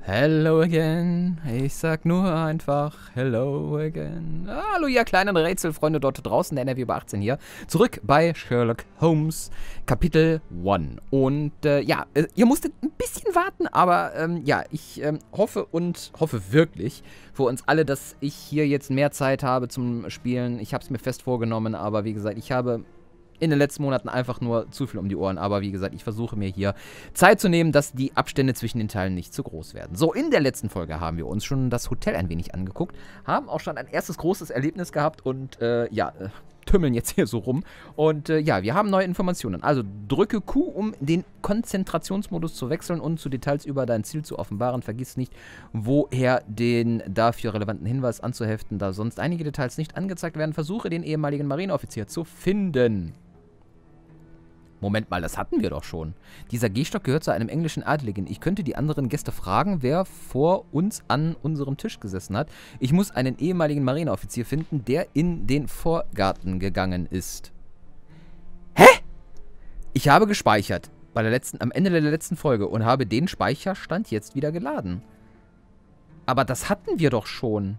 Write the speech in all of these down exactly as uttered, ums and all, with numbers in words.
Hello again. Ich sag nur einfach Hello again. Hallo, ihr kleinen Rätselfreunde dort draußen, der N R W über achtzehn hier. Zurück bei Sherlock Holmes, Kapitel eins. Und äh, ja, äh, ihr musstet ein bisschen warten, aber ähm, ja, ich ähm, hoffe und hoffe wirklich für uns alle, dass ich hier jetzt mehr Zeit habe zum Spielen. Ich habe es mir fest vorgenommen, aber wie gesagt, ich habe in den letzten Monaten einfach nur zu viel um die Ohren. Aber wie gesagt, ich versuche mir hier Zeit zu nehmen, dass die Abstände zwischen den Teilen nicht zu groß werden. So, in der letzten Folge haben wir uns schon das Hotel ein wenig angeguckt, haben auch schon ein erstes großes Erlebnis gehabt und äh, ja, äh, tümmeln jetzt hier so rum. Und äh, ja, wir haben neue Informationen. Also drücke Q, um den Konzentrationsmodus zu wechseln und zu Details über dein Ziel zu offenbaren. Vergiss nicht, woher den dafür relevanten Hinweis anzuheften, da sonst einige Details nicht angezeigt werden. Versuche den ehemaligen Marineoffizier zu finden. Moment mal, das hatten wir doch schon. Dieser Gehstock gehört zu einem englischen Adligen. Ich könnte die anderen Gäste fragen, wer vor uns an unserem Tisch gesessen hat. Ich muss einen ehemaligen Marineoffizier finden, der in den Vorgarten gegangen ist. Hä? Ich habe gespeichert bei der letzten, am Ende der letzten Folge und habe den Speicherstand jetzt wieder geladen. Aber das hatten wir doch schon.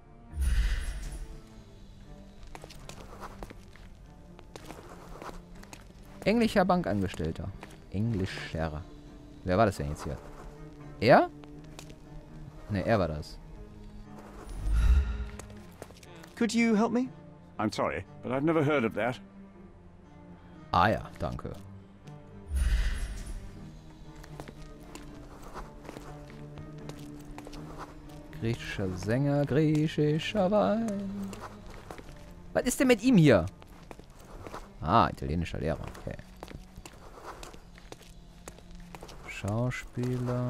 Englischer Bankangestellter. Englischer. Wer war das denn jetzt hier? Er? Ne, er war das. Could you help me? I'm sorry, but I've never heard of that. Ah ja, danke. Griechischer Sänger, griechischer Wein. Was ist denn mit ihm hier? Ah, italienischer Lehrer, okay. Schauspieler.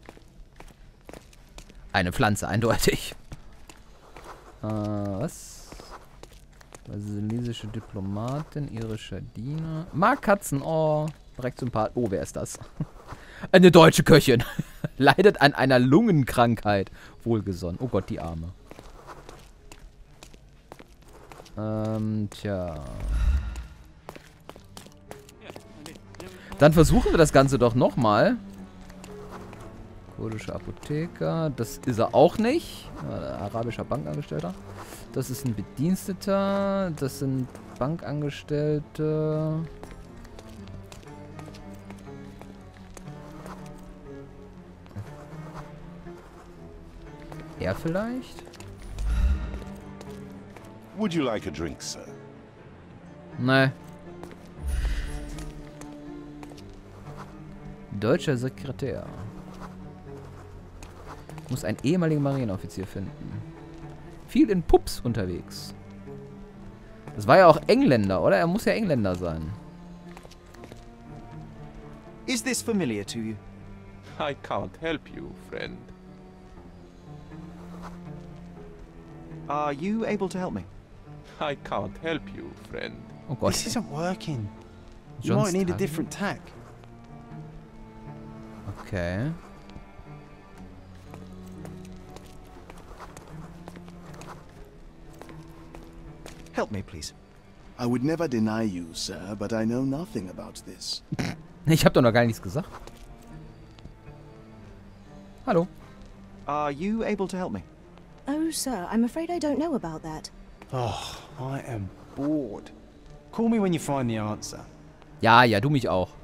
Eine Pflanze, eindeutig. Äh, was? Brasilianische Diplomatin, irischer Diener. Mark Katzen, oh, direkt Sympath. Oh, wer ist das? Eine deutsche Köchin. Leidet an einer Lungenkrankheit. Wohlgesonnen. Oh Gott, die Arme. Ähm, tja. Dann versuchen wir das Ganze doch nochmal. Kurdischer Apotheker. Das ist er auch nicht. Äh, arabischer Bankangestellter. Das ist ein Bediensteter. Das sind Bankangestellte. Er vielleicht? Would you like a drink, sir? Nein. Deutscher Sekretär. Muss einen ehemaligen Marineoffizier finden. Viel in Pubs unterwegs. Das war ja auch Engländer, oder? Er muss ja Engländer sein. Is this familiar to you? I can't help you, friend. Are you able to help me? I can't help you, friend. Oh Gott. This isn't working. You John might need a Stanley? different tack. Okay. Help me, please. I would never deny you, sir, but I know nothing about this. Ich habe doch noch gar nichts gesagt. Hallo. Are you able to help me? Oh, sir, I'm afraid I don't know about that. Oh, I am bored. Call me when you find the answer. Ja, ja, du mich auch.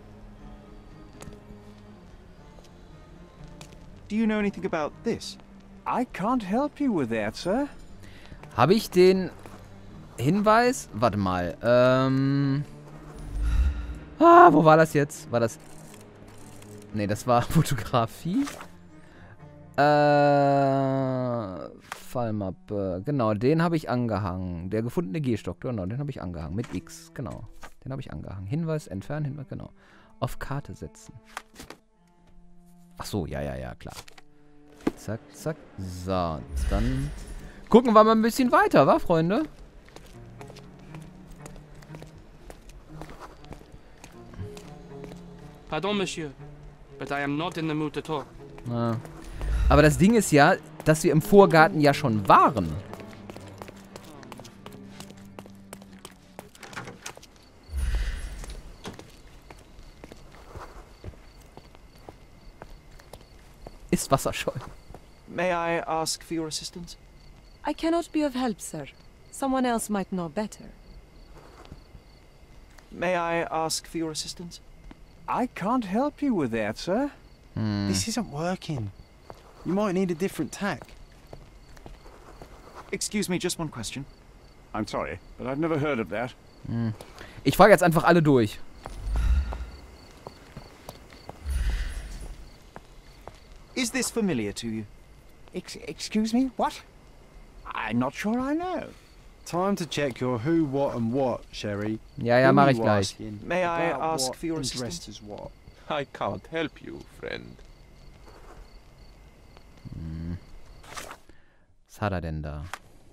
Do you know anything about this? I can't help you with that, sir. Habe ich den Hinweis? Warte mal. Ähm. Ah, wo war das jetzt? War das. Ne, das war Fotografie. Äh. Fallmappe. Genau, den habe ich angehangen. Der gefundene Gehstock. Genau, den habe ich angehangen. Mit X. Genau. Den habe ich angehangen. Hinweis, entfernen, Hinweis, genau. Auf Karte setzen. Ach so, ja, ja, ja, klar. Zack, zack. So, dann gucken wir mal ein bisschen weiter, wa, Freunde? Pardon, Monsieur, but I am not in the mood to talk. Na. Aber das Ding ist ja, dass wir im Vorgarten ja schon waren. ist wasserscheu. May I ask for your assistance? I cannot be of help, sir. Someone else might know better. May I ask for your assistance? I can't help you with that, sir. Hm. This isn't working. You might need a different tack. Excuse me, just one question. I'm sorry, but I've never heard of that. Hm. Ich frage jetzt einfach alle durch. Is this familiar to you? Ex excuse me? What? I'm not sure I know. Time to check your who, what, and what, Sherry. Ja, ja, Who mache are ich you gleich. asking? May I About ask what for your and assistance? dressed as what? I can't help you, friend. Hm. Was hat er denn da?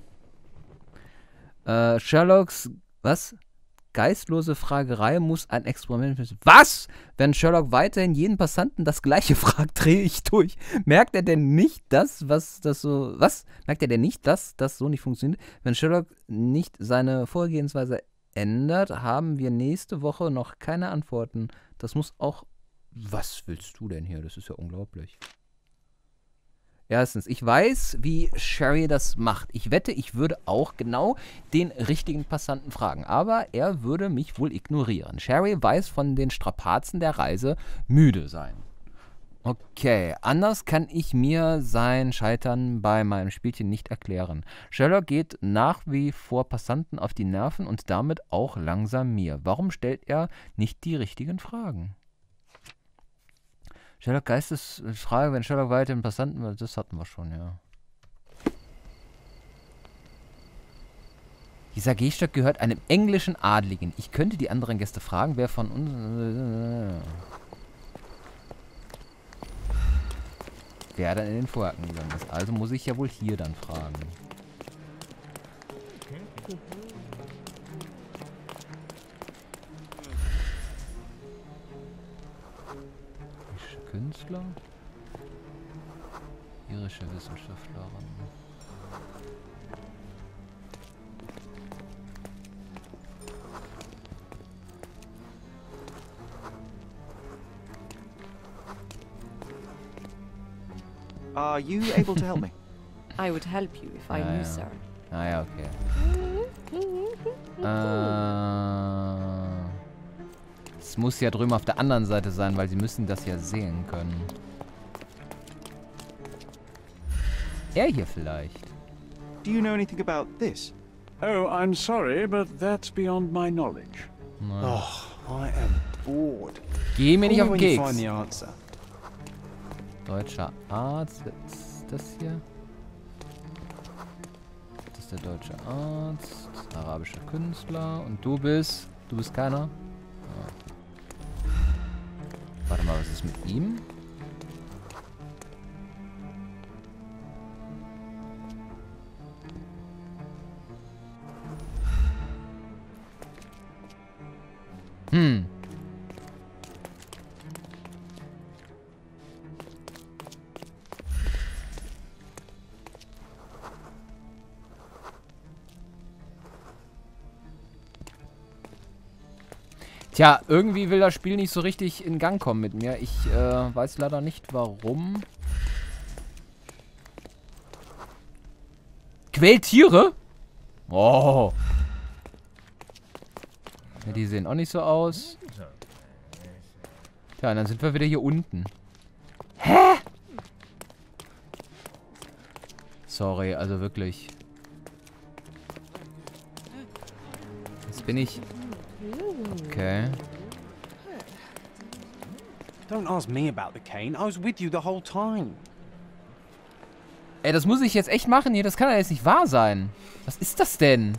Äh, Sherlocks, was? Geistlose Fragerei muss ein Experiment müssen. Was? Wenn Sherlock weiterhin jeden Passanten das Gleiche fragt, drehe ich durch. Merkt er denn nicht das, was das so... Was? Merkt er denn nicht, dass das so nicht funktioniert? Wenn Sherlock nicht seine Vorgehensweise ändert, haben wir nächste Woche noch keine Antworten. Das muss auch... Was willst du denn hier? Das ist ja unglaublich. Erstens, ich weiß, wie Sherry das macht. Ich wette, ich würde auch genau den richtigen Passanten fragen. Aber er würde mich wohl ignorieren. Sherry weiß von den Strapazen der Reise müde sein. Okay, anders kann ich mir sein Scheitern bei meinem Spielchen nicht erklären. Sherlock geht nach wie vor Passanten auf die Nerven und damit auch langsam mir. Warum stellt er nicht die richtigen Fragen? Sherlock Geistesfrage, wenn Sherlock weiter den Passanten... Das hatten wir schon, ja. Dieser Gehstock gehört einem englischen Adligen. Ich könnte die anderen Gäste fragen, wer von uns... Wer dann in den Vorhaken gegangen ist. Also muss ich ja wohl hier dann fragen. Künstler, irische Wissenschaftlerin. Are you able to help me? I would help you if I Ja, knew, ja. sir. Ah ja, okay. äh, es muss ja drüben auf der anderen Seite sein, weil sie müssen das ja sehen können. Er hier vielleicht. Do you know anything about this? Oh, I'm sorry, but that's beyond my knowledge. Na. Oh, I am bored. Geh mir nicht Call auf me den when you Keks. find the answer. Deutscher Arzt. Das hier. Das ist der deutsche Arzt. Arabischer Künstler. Und du bist... Du bist keiner? Ja. Warte mal, was ist mit ihm? Hm. Tja, irgendwie will das Spiel nicht so richtig in Gang kommen mit mir. Ich äh, weiß leider nicht, warum. Quält Tiere? Oh. Ja, die sehen auch nicht so aus. Tja, und dann sind wir wieder hier unten. Hä? Sorry, also wirklich. Jetzt bin ich... Okay. Don't ask me about the cane. I was with you the whole time. Ey, das muss ich jetzt echt machen hier. Das kann ja jetzt nicht wahr sein. Was ist das denn?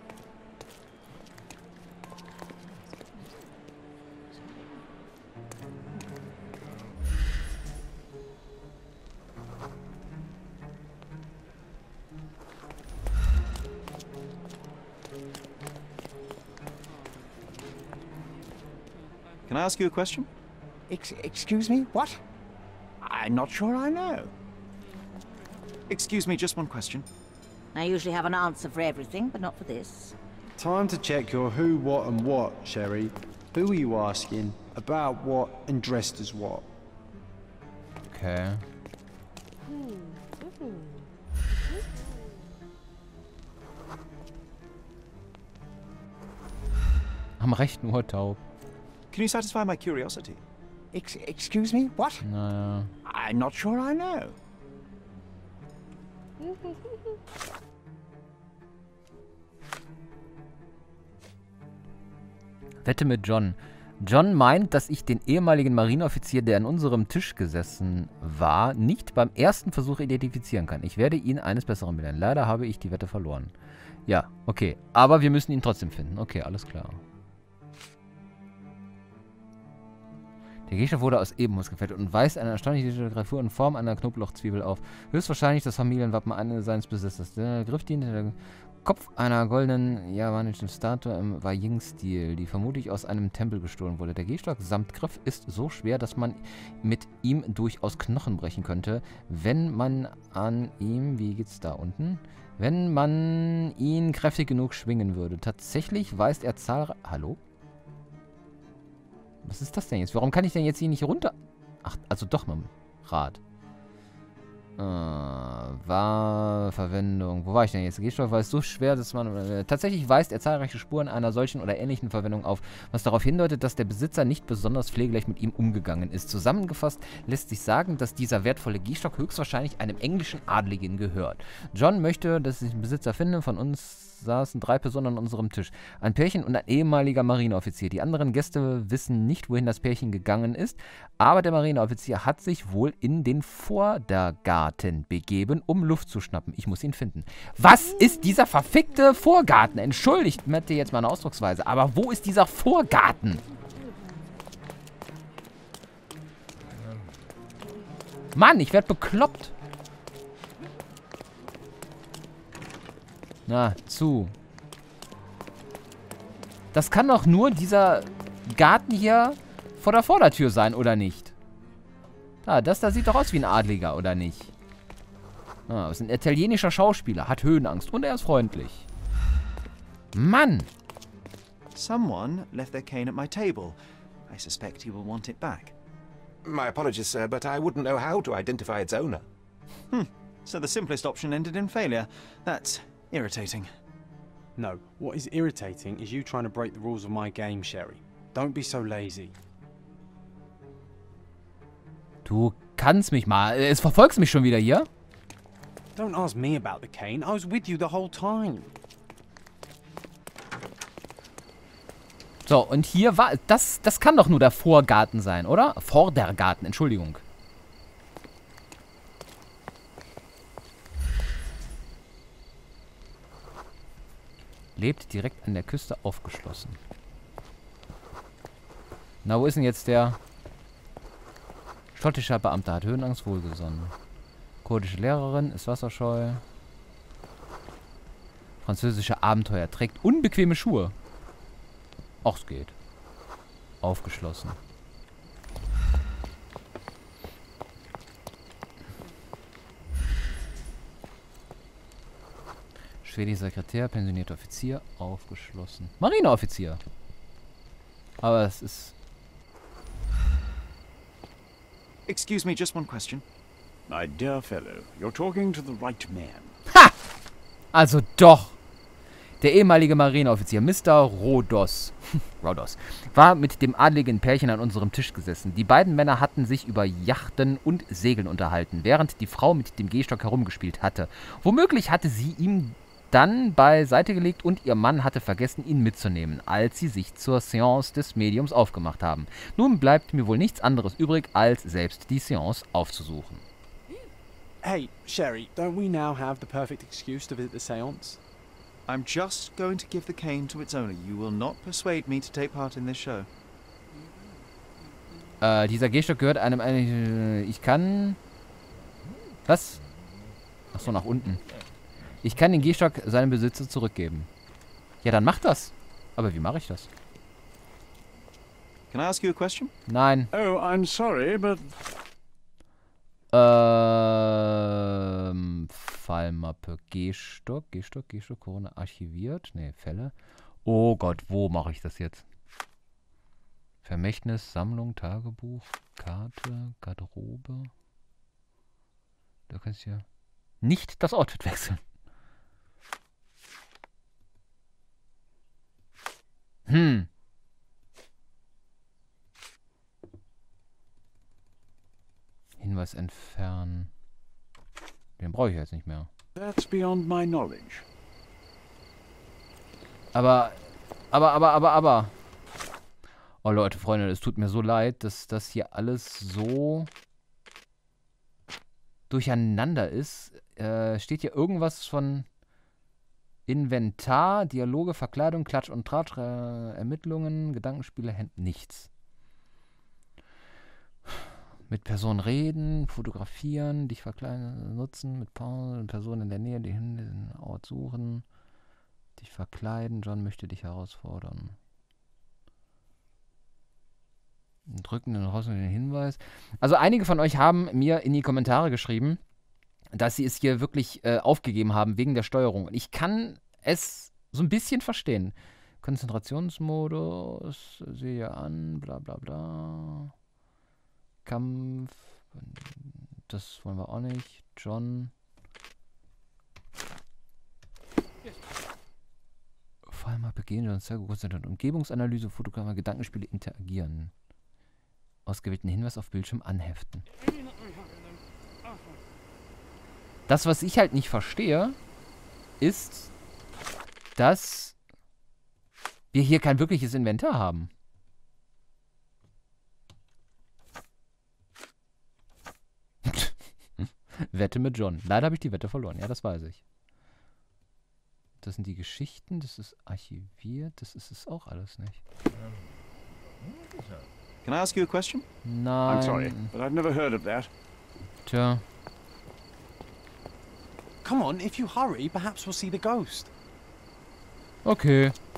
Can I ask you a question? Ex excuse me? What? I'm not sure I know. Excuse me, just one question. I usually have an answer for everything, but not for this. Time to check your who, what, and what, Sherry. Who are you asking? About what and dressed as what? Okay. Am rechten Ohr taub. Can you satisfy my curiosity? Ex excuse me? What? Naja. I'm not sure I know. Wette mit John. John meint, dass ich den ehemaligen Marineoffizier, der an unserem Tisch gesessen war, nicht beim ersten Versuch identifizieren kann. Ich werde ihn eines Besseren belehren. Leider habe ich die Wette verloren. Ja, okay. Aber wir müssen ihn trotzdem finden. Okay, alles klar. Der Gegenstand wurde aus Ebenholz gefertigt und weist eine erstaunliche Lithografie in Form einer Knoblauchzwiebel auf. Höchstwahrscheinlich das Familienwappen eines seines Besitzers. Der Griff diente der Kopf einer goldenen javanischen Statue im Waying-Stil, die vermutlich aus einem Tempel gestohlen wurde. Der Gehstock samt Griff ist so schwer, dass man mit ihm durchaus Knochen brechen könnte, wenn man an ihm, wie geht's da unten? Wenn man ihn kräftig genug schwingen würde. Tatsächlich weist er zahlreiche... Hallo? Was ist das denn jetzt? Warum kann ich denn jetzt hier nicht runter... Ach, also doch mit dem Rad. Äh, war Verwendung. Wo war ich denn jetzt? Der Gehstock war es so schwer, dass man... Äh, tatsächlich weist er zahlreiche Spuren einer solchen oder ähnlichen Verwendung auf, was darauf hindeutet, dass der Besitzer nicht besonders pflegeleicht mit ihm umgegangen ist. Zusammengefasst lässt sich sagen, dass dieser wertvolle Gehstock höchstwahrscheinlich einem englischen Adligen gehört. John möchte, dass ich einen Besitzer finde. Von uns saßen drei Personen an unserem Tisch. Ein Pärchen und ein ehemaliger Marineoffizier. Die anderen Gäste wissen nicht, wohin das Pärchen gegangen ist, aber der Marineoffizier hat sich wohl in den Vorgarten begeben, um Luft zu schnappen. Ich muss ihn finden. Was ist dieser verfickte Vorgarten? Entschuldigt mir jetzt meine Ausdrucksweise, aber wo ist dieser Vorgarten? Mann, ich werde bekloppt. Na, zu. Das kann doch nur dieser Garten hier vor der Vordertür sein, oder nicht? Ah, das da sieht doch aus wie ein Adliger, oder nicht? Ah, das ist ein italienischer Schauspieler, hat Höhenangst und er ist freundlich. Mann! Someone left their cane at my table. I suspect he will want it back. My apologies, sir, but I wouldn't know how to identify its owner. Hmm. So the simplest option ended in failure. That's irritating. No, what is irritating is you trying to break the rules of my game, Sherry. Don't be so lazy. Du kannst mich mal. Es verfolgst mich schon wieder hier. Don't ask me about the cane. I was with you the whole time. So, und hier war... Das, das kann doch nur der Vorgarten sein, oder? Vordergarten, Entschuldigung. Lebt direkt an der Küste, aufgeschlossen. Na, wo ist denn jetzt der... Schottischer Beamter hat Höhenangst, wohlgesonnen. Kurdische Lehrerin ist wasserscheu. Französischer Abenteuer trägt unbequeme Schuhe. Ach, es geht. Aufgeschlossen. Schwedischer Sekretär, pensionierter Offizier, aufgeschlossen. Marineoffizier. Aber es ist... Excuse me, just one question. My dear fellow, you're talking to the right man. Ha! Also doch. Der ehemalige Marineoffizier, Mister Rodos, Rodos, war mit dem adligen Pärchen an unserem Tisch gesessen. Die beiden Männer hatten sich über Yachten und Segeln unterhalten, während die Frau mit dem Gehstock herumgespielt hatte. Womöglich hatte sie ihm dann beiseite gelegt und ihr Mann hatte vergessen, ihn mitzunehmen, als sie sich zur Seance des Mediums aufgemacht haben. Nun bleibt mir wohl nichts anderes übrig, als selbst die Seance aufzusuchen. Hey, Sherry, don't we now have the perfect excuse to visit the seance? I'm just going to give the cane to its owner. You will not persuade me to take part in this show. Äh, dieser Gehstock gehört einem... Äh, ich kann... Was? Ach so, nach unten. Ich kann den Gehstock seinem Besitzer zurückgeben. Ja, dann mach das. Aber wie mache ich das? Can I ask you a question? Nein. Oh, I'm sorry, but... Ähm... Fallmappe. Gehstock. Gehstock, Gehstock, Corona archiviert. Ne, Fälle. Oh Gott, wo mache ich das jetzt? Vermächtnis, Sammlung, Tagebuch, Karte, Garderobe. Der Du kannst hier nicht das Outfit wechseln. Hm. Hinweis entfernen. Den brauche ich jetzt nicht mehr. That's beyond my knowledge. Aber, aber, aber, aber, aber. Oh Leute, Freunde, es tut mir so leid, dass das hier alles so durcheinander ist. Äh, steht hier irgendwas von Inventar, Dialoge, Verkleidung, Klatsch und Tratsch, äh, Ermittlungen, Gedankenspiele, Hand, nichts. Mit Personen reden, fotografieren, dich verkleiden, nutzen, mit Personen in der Nähe, die hin den Ort suchen, dich verkleiden, John möchte dich herausfordern. Drücken den raus den Hinweis. Also einige von euch haben mir in die Kommentare geschrieben, dass sie es hier wirklich äh, aufgegeben haben wegen der Steuerung. Und ich kann es so ein bisschen verstehen. Konzentrationsmodus, sehe an, bla bla bla. Kampf, das wollen wir auch nicht. John. Vor allem mal begehen, John sehr konzentriert. Umgebungsanalyse, Fotografie, Gedankenspiele interagieren. Ausgewählten Hinweis auf Bildschirm anheften. Das, was ich halt nicht verstehe, ist, dass wir hier kein wirkliches Inventar haben. Wette mit John. Leider habe ich die Wette verloren. Ja, das weiß ich. Das sind die Geschichten. Das ist archiviert. Das ist es auch alles nicht. Can I ask you a question? Nein. I'm sorry, but I've never heard of that. Tja. Come on, if you hurry, perhaps we'll see the ghost. Okay.